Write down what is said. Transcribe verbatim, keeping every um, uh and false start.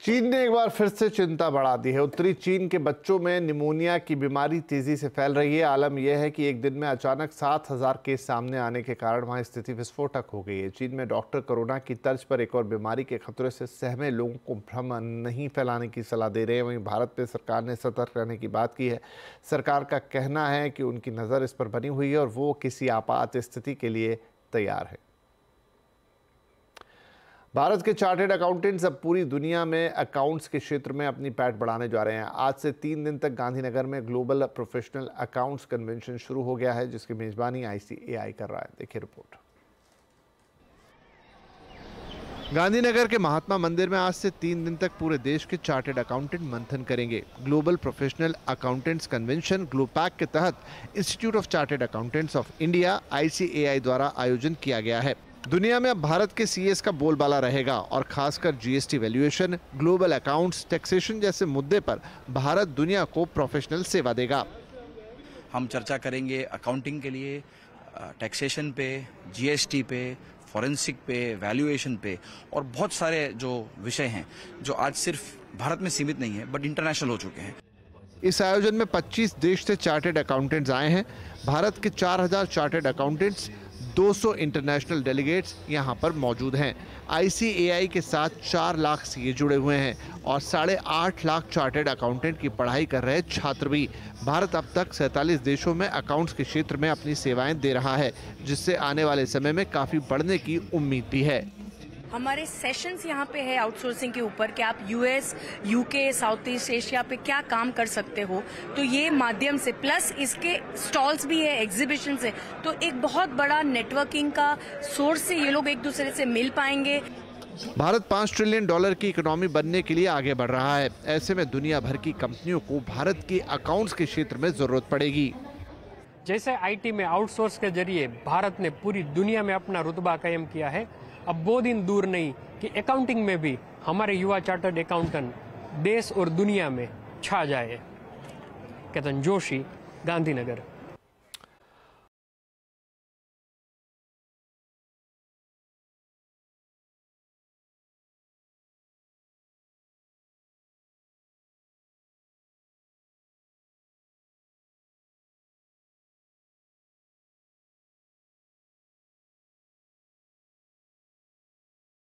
चीन ने एक बार फिर से चिंता बढ़ा दी है। उत्तरी चीन के बच्चों में निमोनिया की बीमारी तेजी से फैल रही है। आलम यह है कि एक दिन में अचानक सात हजार केस सामने आने के कारण वहां स्थिति विस्फोटक हो गई है। चीन में डॉक्टर कोरोना की तर्ज पर एक और बीमारी के खतरे से सहमे लोगों को भ्रम नहीं फैलाने की सलाह दे रहे हैं। वहीं भारत में सरकार ने सतर्क रहने की बात की है। सरकार का कहना है कि उनकी नज़र इस पर बनी हुई है और वो किसी आपात स्थिति के लिए तैयार है। भारत के चार्टर्ड अकाउंटेंट्स अब पूरी दुनिया में अकाउंट्स के क्षेत्र में अपनी पैठ बढ़ाने जा रहे हैं। आज से तीन दिन तक गांधीनगर में ग्लोबल प्रोफेशनल अकाउंट्स कन्वेंशन शुरू हो गया है, जिसकी मेजबानी आई सी ए आई कर रहा है। देखिए रिपोर्ट। गांधीनगर के महात्मा मंदिर में आज से तीन दिन तक पूरे देश के चार्टर्ड अकाउंटेंट मंथन करेंगे। Global professional accountants convention GloPAC के तहत institute of chartered accountants of India I C A I द्वारा आयोजन किया गया है। दुनिया में अब भारत के सी एस का बोलबाला रहेगा और खासकर G S T valuation, global accounts, taxation जैसे मुद्दे पर भारत दुनिया को प्रोफेशनल सेवा देगा। हम चर्चा करेंगे अकाउंटिंग के लिए, टैक्सेशन पे, जी एस टी पे, फॉरेंसिक पे, वैल्यूएशन पे और बहुत सारे जो विषय हैं जो आज सिर्फ भारत में सीमित नहीं है बट इंटरनेशनल हो चुके हैं। इस आयोजन में पच्चीस देश से चार्टर्ड अकाउंटेंट्स आए हैं। भारत के चार हजार चार्टर्ड अकाउंटेंट्स, दो सौ इंटरनेशनल डेलीगेट्स यहां पर मौजूद हैं। आई सी ए आई के साथ चार लाख सी ए जुड़े हुए हैं और साढ़े आठ लाख चार्टर्ड अकाउंटेंट की पढ़ाई कर रहे छात्र भी। भारत अब तक सैंतालीस देशों में अकाउंट्स के क्षेत्र में अपनी सेवाएं दे रहा है, जिससे आने वाले समय में काफी बढ़ने की उम्मीद भी है। हमारे सेशंस यहाँ पे है आउटसोर्सिंग के ऊपर कि आप U S, U K, South East Asia पे क्या काम कर सकते हो। तो ये माध्यम से प्लस इसके स्टॉल्स भी है, एग्जीबिशन है, तो एक बहुत बड़ा नेटवर्किंग का सोर्स से ये लोग एक दूसरे से मिल पाएंगे। भारत पाँच ट्रिलियन डॉलर की इकोनॉमी बनने के लिए आगे बढ़ रहा है। ऐसे में दुनिया भर की कंपनियों को भारत के अकाउंट्स के क्षेत्र में जरूरत पड़ेगी। जैसे आई टी में आउटसोर्स के जरिए भारत ने पूरी दुनिया में अपना रुतबा कायम किया है, अब वो दिन दूर नहीं कि अकाउंटिंग में भी हमारे युवा चार्टर्ड अकाउंटेंट देश और दुनिया में छा जाए। केतन जोशी, गांधीनगर।